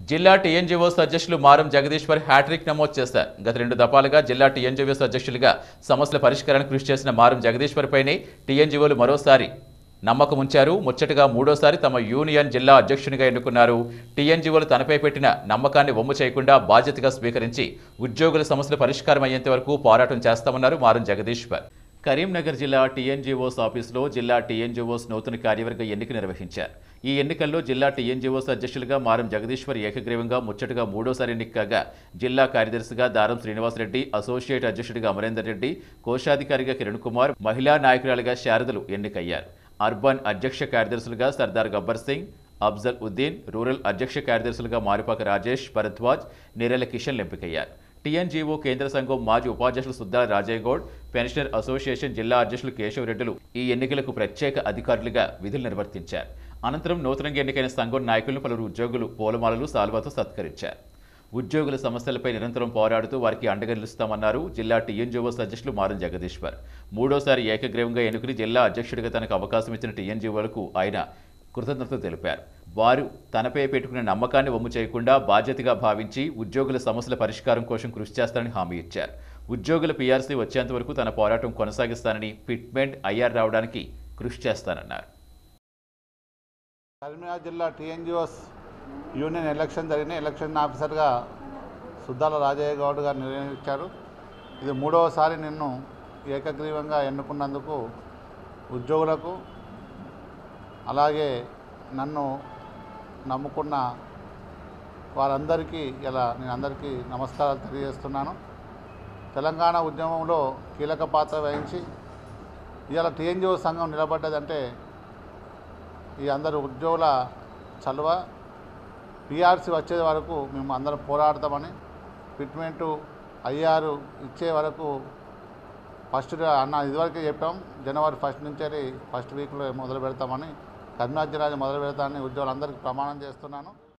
జిల్లా టీఎన్జీఓస్ అధ్యక్షులు మారం జగదీశ్వర్ హ్యాట్రిక్ నమోదు చేశారు. గత 2 దఫాలుగా జిల్లా టీఎన్జీఓస్ అధ్యక్షులుగా సమస్యల పరిష్కారానికి కృషి చేసిన మారం జగదీశ్వర్ పైనే టీఎన్జీఓలు మరోసారి నమ్మకం ఉంచారు. ముచ్చటగా మూడోసారి తమ యూనియన్ జిల్లా అధ్యక్షునిగా ఎన్నుకున్నారు. టీఎన్జీఓలు తనపై పెట్టిన నమ్మకాన్ని వమ్ము చేయకుండా బాధ్యతగా స్వీకరించి ఉద్యోగుల సమస్యల పరిష్కారం అయ్యేంత వరకు పోరాటం చేస్తామన్నారు మారం జగదీశ్వర్. కరీంనగర్ జిల్లా టీఎన్జీఓస్ ఆఫీసులో జిల్లా టీఎన్జీఓస్ నూతన కార్యవర్గ ఎన్నిక నిర్వహించారు. ఈ ఎన్నికల్లో జిల్లా టీఎన్జీఓస్ అధ్యక్షులుగా మారం జగదీశ్వర్ ఏకగ్రీవంగా ముచ్చటగా మూడోసారి ఎన్నిక కాగా, జిల్లా కార్యదర్శిగా దారం శ్రీనివాసరెడ్డి, అసోసియేట్ అధ్యక్షుడిగా అమరేందర్ రెడ్డి, కోశాధికారిగా కిరణ్ కుమార్, మహిళా నాయకురాలుగా శారదలు ఎన్నికయ్యారు. అర్బన్ అధ్యక్ష కార్యదర్శులుగా సర్దార్ గబ్బర్ సింగ్, అఫ్జల్ ఉద్దీన్, రూరల్ అధ్యక్ష కార్యదర్శులుగా మారిపాక రాజేష్, భరద్వాజ్, నేరెల కిషన్ ఎంపికయ్యారు. టీఎన్జీఓ కేంద్ర సంఘం మాజీ ఉపాధ్యక్షులు సుద్దాల రాజయ్యగౌడ్, పెన్షనర్ అసోసియేషన్ జిల్లా అధ్యక్షులు కేశవరెడ్డిలు ఈ ఎన్నికలకు ప్రత్యేక అధికారులుగా విధులు నిర్వర్తించారు. అనంతరం నూతనంగా ఎన్నికైన సంఘం నాయకులను పలువురు ఉద్యోగులు పూలమాలలు, సాల్వాతో సత్కరించారు. ఉద్యోగుల సమస్యలపై నిరంతరం పోరాడుతూ వారికి అండగా నిలుస్తామన్నారు జిల్లా టీఎన్జీఓస్ అధ్యక్షులు మారం జగదీశ్వర్. మూడోసారి ఏకగ్రీవంగా ఎన్నుకుని జిల్లా అధ్యక్షుడిగా తనకు అవకాశం ఇచ్చిన టీఎన్జీఓలకు ఆయన కృతజ్ఞతలు తెలిపారు. వారు తనపై పెట్టుకున్న నమ్మకాన్ని వమ్ము చేయకుండా బాధ్యతగా భావించి ఉద్యోగుల సమస్యల పరిష్కారం కోసం కృషి చేస్తారని హామీ ఇచ్చారు. ఉద్యోగుల పీఆర్సీ వచ్చేంత వరకు తన పోరాటం కొనసాగిస్తానని, ఫిట్మెంట్ ఐఆర్ రావడానికి కృషి చేస్తానన్నారు. కరీంనగర్ జిల్లా టీఎన్జీఓస్ యూనియన్ ఎలక్షన్ జరిగిన ఎలక్షన్ ఆఫీసర్గా సుద్దాల రాజయ్య గౌడ్ గారు నిర్ణయించారు. ఇది మూడవసారి నిన్ను ఏకగ్రీవంగా ఎన్నుకున్నందుకు ఉద్యోగులకు, అలాగే నన్ను నమ్ముకున్న వారందరికీ నేను అందరికీ నమస్కారాలు తెలియజేస్తున్నాను. తెలంగాణ ఉద్యమంలో కీలక పాత్ర వహించి ఇవాళ టీఎన్జీఓ సంఘం నిలబడ్డదంటే ఈ అందరు ఉద్యోగుల చలువ. పీఆర్సీ వచ్చే వరకు మేము అందరం పోరాడతామని, ఫిట్మెంటు ఐఆర్ ఇచ్చే వరకు ఇదివరకే చెప్పాం. జనవరి 1 నుంచి ఫస్ట్ వీక్లో మొదలు పెడతామని, కరీంనగర్ జిల్లా మొదలు పెడతామని ఉద్యోగులందరికీ ప్రమాణం చేస్తున్నాను.